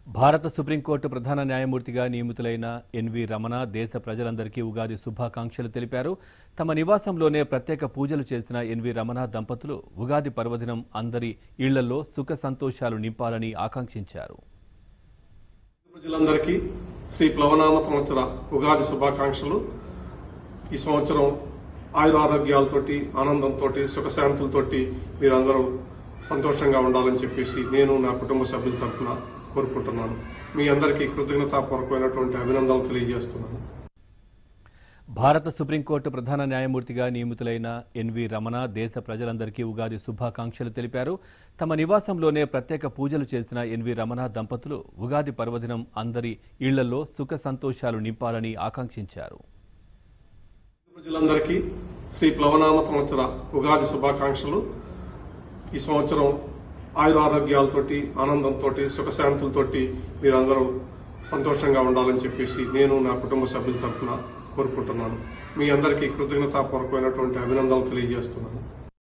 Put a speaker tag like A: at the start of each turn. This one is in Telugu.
A: భారత సుప్రీంకోర్టు ప్రధాన న్యాయమూర్తిగా నియమితులైన ఎన్వి రమణ దేశ ప్రజలందరికీ ఉగాది శుభాకాంక్షలు తెలిపారు. తమ నివాసంలోనే ప్రత్యేక పూజలు చేసిన ఎన్వి రమణ దంపతులు ఉగాది పర్వదినం అందరి ఇళ్లలో సుఖ సంతోషాలు నింపాలని ఆకాంక్షించారు.
B: ప్రజలందరికీ శ్రీ ప్లవనామ సంవత్సర ఉగాది శుభాకాంక్షలు. ఈ సంవత్సరం ఆయురారోగ్యాలతోటి ఆనందంతోటి సుఖశాంతులతోటి మీరందరూ సంతోషంగా ఉండాలని చెప్పేసి నేను నా కుటుంబ సభ్యుల తరఫున కోరుకుంటున్నాను. మీ అందరికీ కృతజ్ఞతాపూర్వకమైనటువంటి అభినందనలు తెలియజేస్తున్నాను.
A: భారత సుప్రీంకోర్టు ప్రధాన న్యాయమూర్తిగా నియమితులైన ఎన్వి రమణ దేశ ప్రజలందరికీ ఉగాది శుభాకాంక్షలు తెలిపారు. తమ నివాసంలోనే ప్రత్యేక పూజలు చేసిన ఎన్వి రమణ దంపతులు ఉగాది పర్వదినం అందరి ఇళ్లలో సుఖ సంతోషాలు నింపాలని ఆకాంక్షించారు.
B: ప్రజలందరికీ శ్రీ ప్లవనామ సంవత్సర ఉగాది శుభాకాంక్షలు. ఈ సంవత్సరం ఆయురారోగ్యాలతోటి ఆనందంతోటి సుఖశాంతులతోటి మీరందరూ సంతోషంగా ఉండాలని చెప్పేసి నేను నా కుటుంబ సభ్యుల తరఫున కోరుకుంటున్నాను. మీ అందరికీ కృతజ్ఞతాపూర్వకమైనటువంటి అభినందనలు తెలియజేస్తున్నాను.